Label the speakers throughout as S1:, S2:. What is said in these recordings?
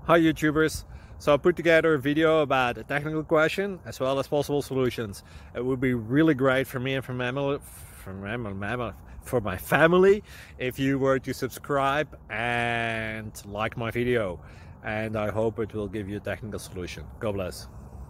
S1: Hi YouTubers! So I put together a video about a technical question as well as possible solutions. It would be really great for me and for my family if you were to subscribe and like my video, and I hope it will give you a technical solution. God bless.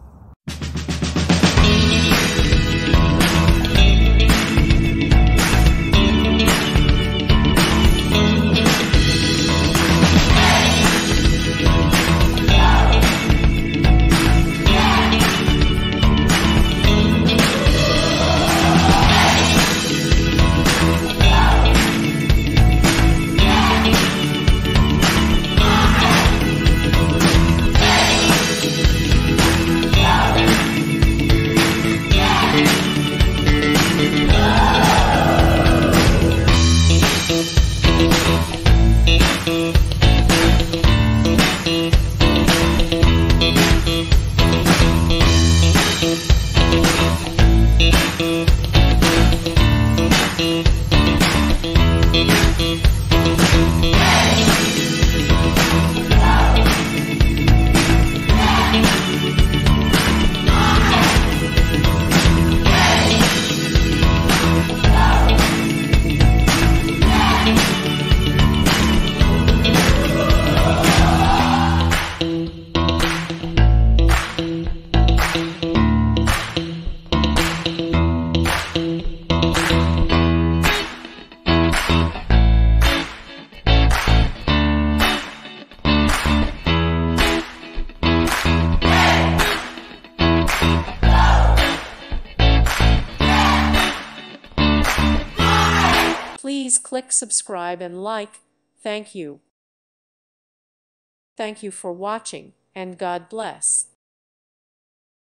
S2: Please click subscribe and like. Thank you. Thank you for watching, and God bless.